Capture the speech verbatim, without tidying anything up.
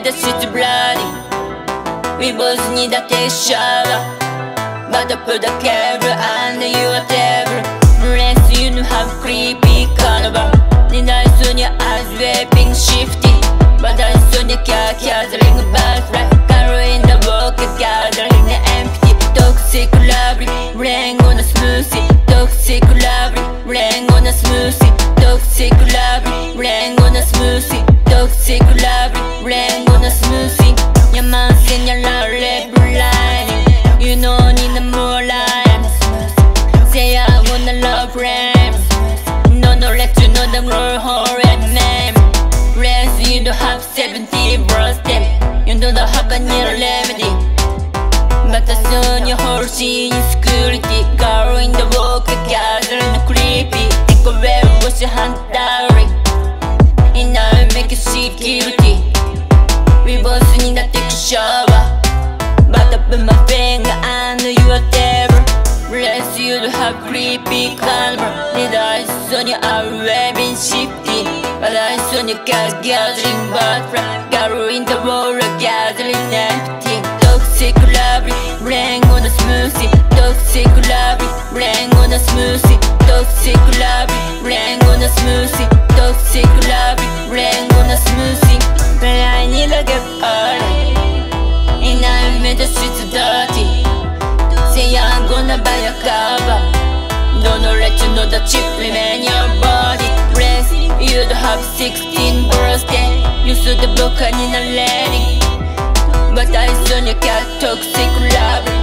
made the shit bloody. We both need a take shower, but I put a cable under your table. Unless you know have creepy carnival. Then I saw your eyes vaping shifty, but I saw your car gathering a butterfly. Color in the walk, gathering the empty. Toxic lovely, rain on a smoothie. Toxic lovely, rain on a smoothie. Toxic lovely, rain on a smoothie. Toxic lovely, rain on a smoothie. Your mouth in your red line. You know need more line. Say I wanna love rain. No, no, let you know the girl horrid name. Rest you don't have seventy birthday. You don't have a new remedy. But I saw your horse in security. Girl in the walk, gathering creepy. Take away what's your hand diary. And I make you see guilty. We both need to take a shower, but I put my finger under your table. Rest you to have creepy karma. Need I saw you are waving shifty, but I saw you car gathering butterfly. Girl in the wall, gathering empty. Toxic lovely, rain on a smoothie. Toxic lovely, rain on a smoothie. Toxic lovely, rain on a smoothie. Toxic lovely, rain on a smoothie. But I need to get early, and I made the streets dirty. Say I'm gonna buy a cover. Don't let you know the chip remain your body. Rest, you don't have sixteen birthday. You saw the book and in a lady, but I saw your cat toxic love.